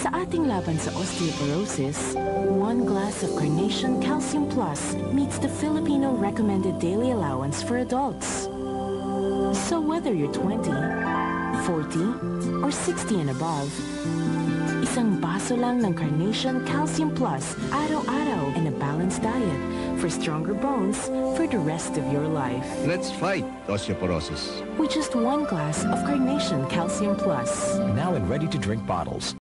Sa ating laban sa osteoporosis, 1 glass of Carnation Calcium Plus meets the Filipino recommended daily allowance for adults. So whether you're 20, 40, or 60 and above, isang baso lang ng Carnation Calcium Plus araw-araw and a balanced diet for stronger bones for the rest of your life. Let's fight osteoporosis. With just 1 glass of Carnation Calcium Plus. Now in ready-to-drink bottles.